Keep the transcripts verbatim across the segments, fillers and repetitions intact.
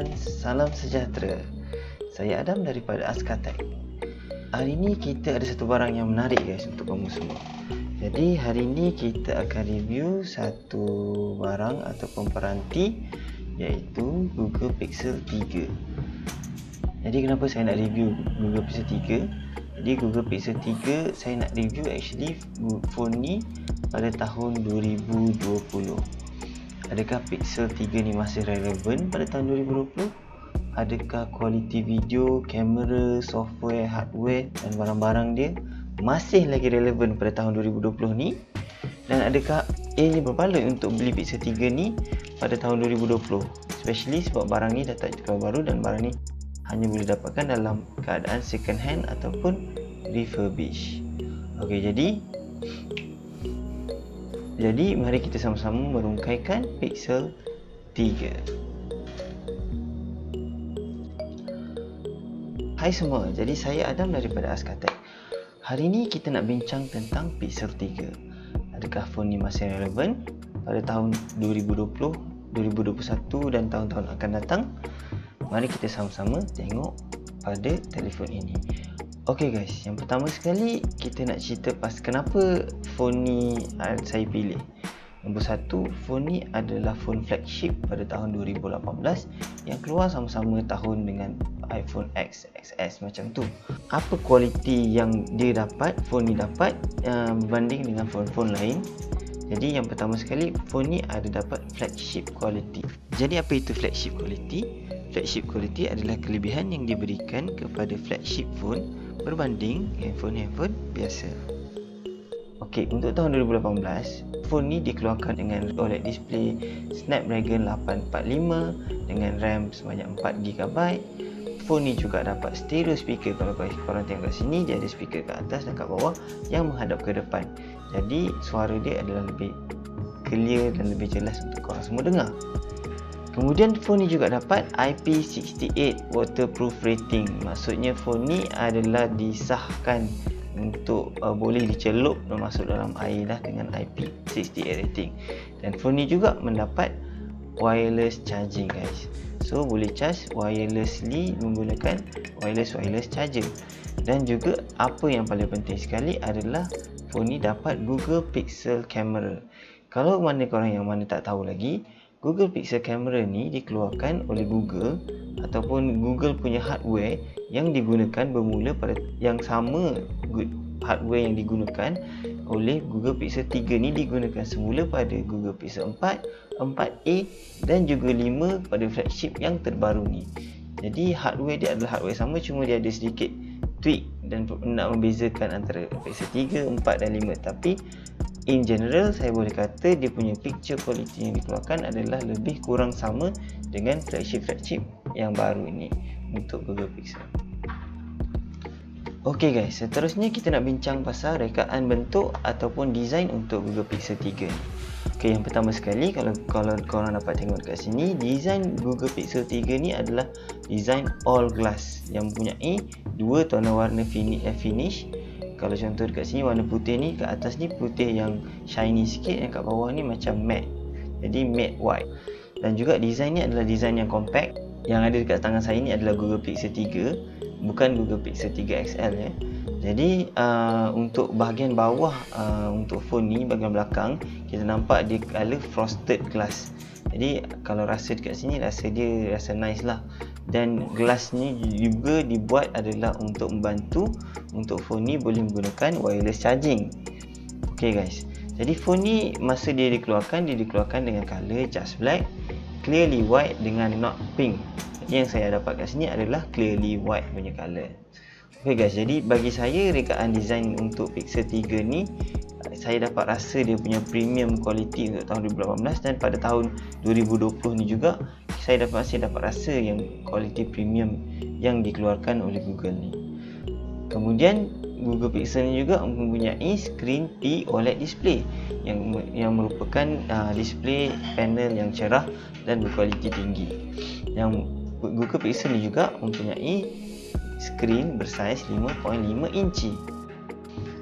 dan salam sejahtera. Saya Adam daripada Askatek. Hari ini kita ada satu barang yang menarik guys untuk kamu semua. Jadi hari ini kita akan review satu barang ataupun peranti, iaitu Google Pixel tiga. Jadi kenapa saya nak review Google Pixel tiga? Jadi Google Pixel tiga saya nak review actually phone ni pada tahun dua ribu dua puluh. Adakah Pixel tiga ni masih relevan pada tahun dua ribu dua puluh? Adakah kualiti video, kamera, software, hardware dan barang-barang dia masih lagi relevan pada tahun dua ribu dua puluh ni? Dan adakah ia berbaloi untuk beli Pixel tiga ni pada tahun dua ribu dua puluh? Especially sebab barang ni dah tak keluar baru dan barang ni hanya boleh dapatkan dalam keadaan second hand ataupun refurbish. Okey, jadi Jadi mari kita sama-sama merungkaikan Pixel tiga. Hai semua, jadi saya Adam daripada Askatek. Hari ini kita nak bincang tentang Pixel tiga. Adakah phone ni masih relevan pada tahun dua ribu dua puluh, dua ribu dua puluh satu dan tahun-tahun akan datang? Mari kita sama-sama tengok pada telefon ini. Okey guys, yang pertama sekali kita nak cerita pas kenapa phone ni uh, saya pilih. Nombor satu, phone ni adalah phone flagship pada tahun dua ribu lapan belas yang keluar sama-sama tahun dengan iPhone X, X S macam tu. Apa kualiti yang dia dapat, phone ni dapat uh, berbanding dengan phone-phone lain? Jadi yang pertama sekali, phone ni ada dapat flagship quality. Jadi apa itu flagship quality? Flagship quality adalah kelebihan yang diberikan kepada flagship phone berbanding handphone-handphone biasa. Okey, untuk tahun dua ribu lapan belas, phone ni dikeluarkan dengan O L E D display Snapdragon lapan empat lima dengan RAM sebanyak empat giga byte. Phone ni juga dapat stereo speaker. Kalau korang tengok kat sini, dia ada speaker kat atas dan kat bawah yang menghadap ke depan. Jadi suara dia adalah lebih clear dan lebih jelas untuk korang semua dengar. Kemudian phone ni juga dapat I P enam lapan waterproof rating. Maksudnya phone ni adalah disahkan untuk uh, boleh dicelup dan masuk dalam air lah dengan I P enam lapan rating. Dan phone ni juga mendapat wireless charging guys. So boleh charge wirelessly menggunakan wireless wireless charger. Dan juga apa yang paling penting sekali adalah phone ni dapat Google Pixel Camera. Kalau mana korang yang mana tak tahu lagi, Google Pixel Camera ni dikeluarkan oleh Google ataupun Google punya hardware yang digunakan bermula pada yang sama hardware yang digunakan oleh Google Pixel tiga ni digunakan semula pada Google Pixel empat, empat A dan juga lima pada flagship yang terbaru ni. Jadi hardware dia adalah hardware sama, cuma dia ada sedikit tweak dan nak membezakan antara Pixel tiga, empat dan lima. Tapi in general saya boleh kata dia punya picture quality yang dikeluarkan adalah lebih kurang sama dengan flagship-flagship yang baru ini untuk Google Pixel. Okey guys, seterusnya kita nak bincang pasal rekaan bentuk ataupun design untuk Google Pixel tiga ni. Okey, yang pertama sekali kalau kalau korang dapat tengok kat sini, design Google Pixel tiga ni adalah design all glass yang mempunyai dua tonal warna finish, eh, finish. Kalau contoh dekat sini warna putih ni, kat atas ni putih yang shiny sikit, yang kat bawah ni macam matte. Jadi matte white. Dan juga design ni adalah design yang compact. Yang ada dekat tangan saya ni adalah Google Pixel tiga, bukan Google Pixel tiga X L ya. Jadi uh, untuk bahagian bawah uh, untuk phone ni, bahagian belakang, kita nampak dia color frosted glass. Jadi kalau rasa dekat sini, rasa dia rasa nice lah. Dan glass ni juga dibuat adalah untuk membantu untuk phone ni boleh menggunakan wireless charging. Ok guys, jadi phone ni masa dia dikeluarkan, dia dikeluarkan dengan color just black, clearly white dengan not pink. Jadi yang saya dapat kat sini adalah clearly white punya color. Ok guys, jadi bagi saya rekaan design untuk Pixel tiga ni, saya dapat rasa dia punya premium quality untuk tahun dua ribu lapan belas, dan pada tahun dua ribu dua puluh ni juga saya dapat masih dapat rasa yang quality premium yang dikeluarkan oleh Google ni. Kemudian Google Pixel ni juga mempunyai screen P O L E D display yang yang merupakan uh, display panel yang cerah dan berkualiti tinggi. Yang Google Pixel ni juga mempunyai screen bersaiz lima koma lima inci.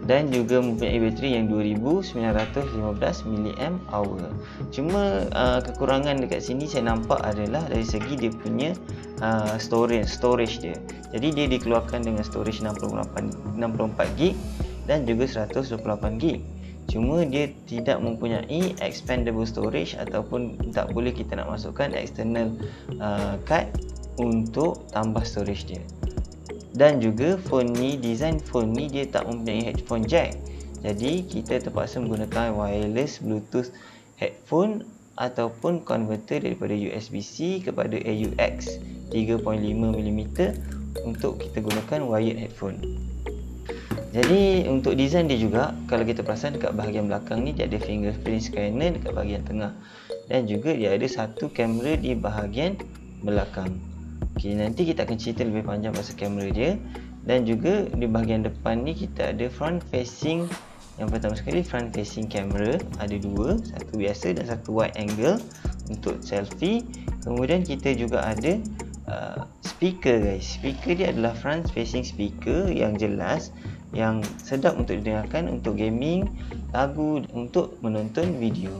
dan juga mempunyai bateri yang dua ribu sembilan ratus lima belas miliampere hour. Cuma uh, kekurangan dekat sini saya nampak adalah dari segi dia punya uh, storage storage dia. Jadi dia dikeluarkan dengan storage enam puluh empat gig dan juga seratus dua puluh lapan gig. Cuma dia tidak mempunyai expandable storage ataupun tak boleh kita nak masukkan external uh, card untuk tambah storage dia. Dan juga phone ni, design phone ni dia tak mempunyai headphone jack. Jadi kita terpaksa menggunakan wireless bluetooth headphone ataupun converter daripada U S B C kepada A U X tiga koma lima milimeter untuk kita gunakan wired headphone. Jadi untuk design dia juga, kalau kita perasan dekat bahagian belakang ni dia ada fingerprint scanner dekat bahagian tengah, dan juga dia ada satu kamera di bahagian belakang. Okey, nanti kita akan cerita lebih panjang pasal kamera dia. Dan juga di bahagian depan ni kita ada front facing. Yang pertama sekali front facing camera, ada dua, satu biasa dan satu wide angle untuk selfie. Kemudian kita juga ada uh, speaker guys. Speaker dia adalah front facing speaker yang jelas, yang sedap untuk didengarkan untuk gaming, lagu, untuk menonton video.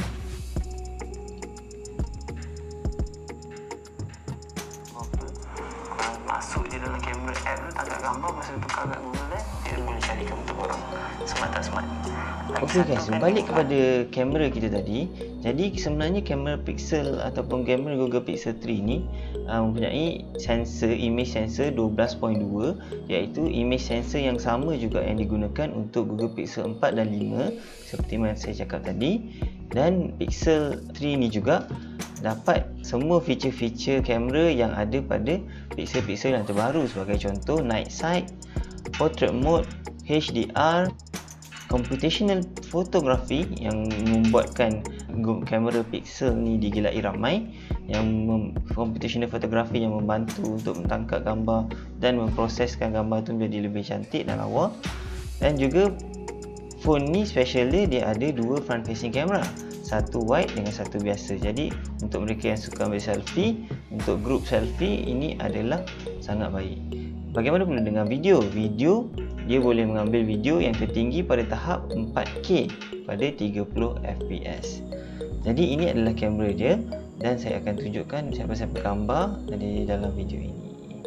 Masuk je dalam kamera app tu, tangkap gambar, masa tukar kat Google eh, dia boleh carikan untuk korang smart tak smart. Okey guys, balik kepada kamera kita tadi. Jadi sebenarnya kamera Pixel ataupun kamera Google Pixel three ni uh, mempunyai sensor, image sensor dua belas titik dua, iaitu image sensor yang sama juga yang digunakan untuk Google Pixel four dan five seperti mana saya cakap tadi. Dan Pixel three ni juga dapat semua feature-feature kamera yang ada pada Pixel-Pixel yang terbaru, sebagai contoh night sight, portrait mode, H D R, computational photography yang membuatkan kamera Pixel ni digelai ramai, yang computational photography yang membantu untuk mentangkap gambar dan memproseskan gambar tu menjadi lebih cantik dan lawa. Dan juga phone ni special dia, dia ada dua front facing camera, satu wide dengan satu biasa. Jadi untuk mereka yang suka ambil selfie, untuk group selfie, ini adalah sangat baik. Bagaimana pula dengan video? Video dia boleh mengambil video yang tertinggi pada tahap four K pada tiga puluh F P S. Jadi ini adalah kamera dia, dan saya akan tunjukkan siapa-siapa gambar di dalam video ini.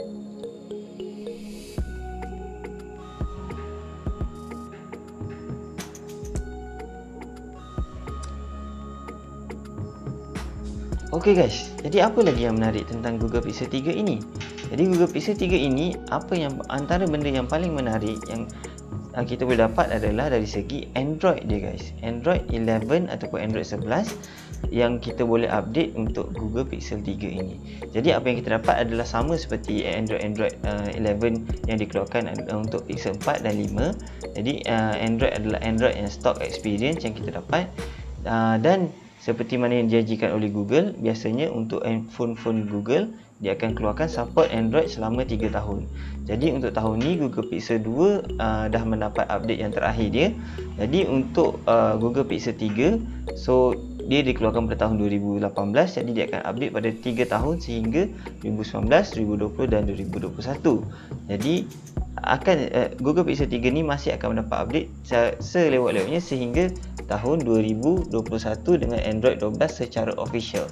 Okey guys, jadi apa lagi yang menarik tentang Google Pixel three ini? Jadi Google Pixel three ini, apa yang antara benda yang paling menarik yang uh, kita boleh dapat adalah dari segi Android dia guys. Android eleven ataupun Android eleven yang kita boleh update untuk Google Pixel three ini. Jadi apa yang kita dapat adalah sama seperti Android-Android uh, eleven yang dikeluarkan uh, untuk Pixel four dan five. Jadi uh, Android adalah Android yang stock experience yang kita dapat, uh, dan seperti mana yang dijanjikan oleh Google, biasanya untuk phone-phone Google dia akan keluarkan support Android selama tiga tahun. Jadi untuk tahun ni Google Pixel two uh, dah mendapat update yang terakhir dia. Jadi untuk uh, Google Pixel three, so dia dikeluarkan pada tahun twenty eighteen, jadi dia akan update pada tiga tahun sehingga twenty nineteen, twenty twenty dan twenty twenty-one. Jadi akan uh, Google Pixel three ni masih akan mendapat update selewat-lewatnya sehingga tahun twenty twenty-one dengan Android twelve secara official.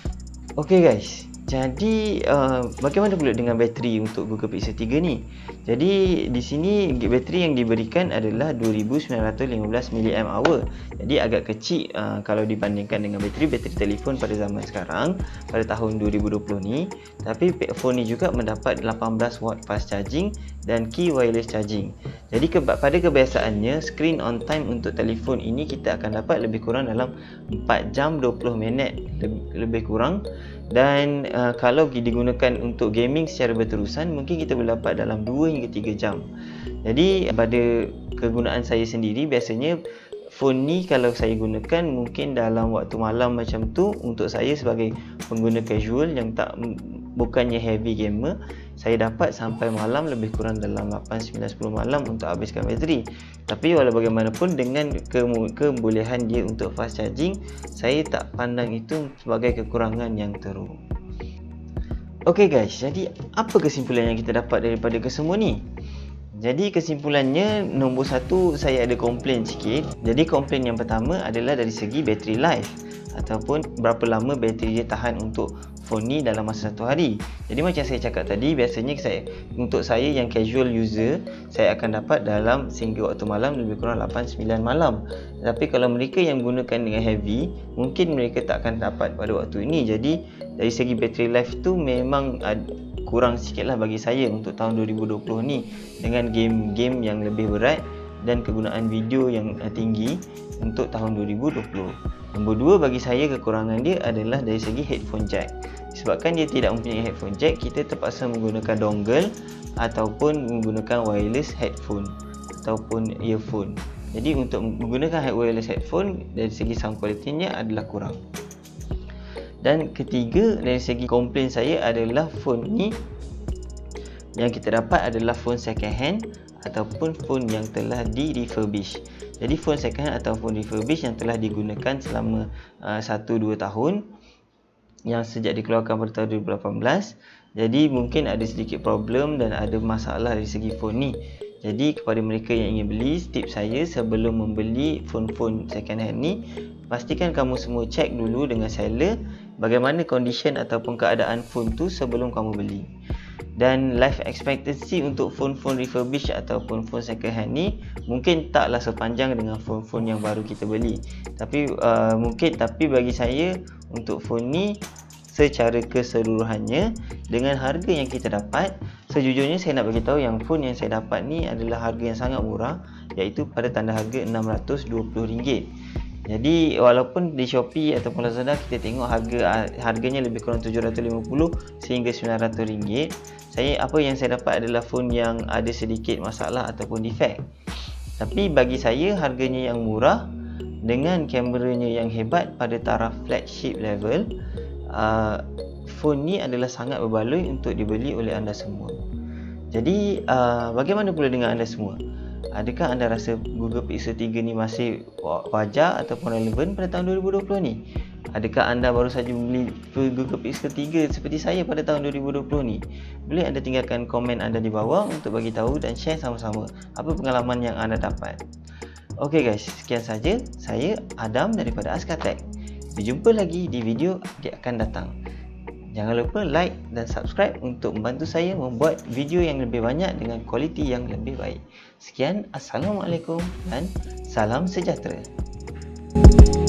Okey guys, jadi uh, bagaimana pula dengan bateri untuk Google Pixel three ni? Jadi di sini bateri yang diberikan adalah two thousand nine hundred fifteen miliampere hour. Jadi agak kecil uh, kalau dibandingkan dengan bateri-bateri telefon pada zaman sekarang pada tahun twenty twenty ni. Tapi phone ni juga mendapat eighteen watt fast charging dan key wireless charging. Jadi ke, pada kebiasaannya screen on time untuk telefon ini kita akan dapat lebih kurang dalam four jam twenty minit lebih, lebih kurang. Dan uh, kalau digunakan untuk gaming secara berterusan, mungkin kita boleh dapat dalam two hingga three jam. Jadi pada kegunaan saya sendiri, biasanya phone ni kalau saya gunakan mungkin dalam waktu malam macam tu, untuk saya sebagai pengguna casual yang tak bukannya heavy gamer, saya dapat sampai malam lebih kurang dalam eight, nine, ten malam untuk habiskan bateri. Tapi walau bagaimanapun dengan ke kebolehan dia untuk fast charging, saya tak pandang itu sebagai kekurangan yang teruk. Okey guys, jadi apa kesimpulan yang kita dapat daripada kesemua ni? Jadi kesimpulannya, nombor satu saya ada komplain sikit. Jadi komplain yang pertama adalah dari segi battery life ataupun berapa lama bateri dia tahan untuk phone ni dalam masa satu hari. Jadi macam saya cakap tadi, biasanya saya, untuk saya yang casual user, saya akan dapat dalam single waktu malam lebih kurang lapan sembilan malam. Tapi kalau mereka yang gunakan dengan heavy, mungkin mereka tak akan dapat pada waktu ini. Jadi dari segi battery life tu memang ada kurang sikit lah bagi saya untuk tahun dua ribu dua puluh ni, dengan game-game yang lebih berat dan kegunaan video yang tinggi untuk tahun dua ribu dua puluh. Nombor dua, bagi saya kekurangan dia adalah dari segi headphone jack. Disebabkan dia tidak mempunyai headphone jack, kita terpaksa menggunakan dongle ataupun menggunakan wireless headphone ataupun earphone. Jadi untuk menggunakan wireless headphone, dari segi sound quality-nya adalah kurang. Dan ketiga, dari segi komplain saya adalah phone ni yang kita dapat adalah phone second hand ataupun phone yang telah di refurbish. Jadi phone second hand atau phone refurbish yang telah digunakan selama uh, satu dua tahun, yang sejak dikeluarkan pada tahun dua ribu lapan belas. Jadi mungkin ada sedikit problem dan ada masalah dari segi phone ni. Jadi kepada mereka yang ingin beli, tips saya sebelum membeli phone-phone second hand ni, pastikan kamu semua cek dulu dengan seller bagaimana condition ataupun keadaan phone tu sebelum kamu beli. Dan life expectancy untuk phone-phone refurbish ataupun phone second hand ni mungkin taklah sepanjang dengan phone-phone yang baru kita beli. Tapi uh, mungkin tapi bagi saya untuk phone ni secara keseluruhannya dengan harga yang kita dapat, sejujurnya saya nak bagi tahu yang phone yang saya dapat ni adalah harga yang sangat murah, iaitu pada tanda harga enam ratus dua puluh ringgit. Jadi walaupun di Shopee ataupun Lazada kita tengok harga harganya lebih kurang tujuh ratus lima puluh sehingga sembilan ratus ringgit, saya apa yang saya dapat adalah phone yang ada sedikit masalah ataupun defect. Tapi bagi saya harganya yang murah dengan kameranya yang hebat pada taraf flagship level, uh, phone ni adalah sangat berbaloi untuk dibeli oleh anda semua. Jadi uh, bagaimana pula dengan anda semua? Adakah anda rasa Google Pixel tiga ni masih wajar ataupun relevan pada tahun dua ribu dua puluh ni? Adakah anda baru saja membeli Google Pixel tiga seperti saya pada tahun dua ribu dua puluh ni? Boleh anda tinggalkan komen anda di bawah untuk bagi tahu dan share sama-sama apa pengalaman yang anda dapat. Okey guys, sekian saja. Saya Adam daripada Askatek. Berjumpa lagi di video yang akan datang. Jangan lupa like dan subscribe untuk membantu saya membuat video yang lebih banyak dengan kualiti yang lebih baik. Sekian, Assalamualaikum dan salam sejahtera.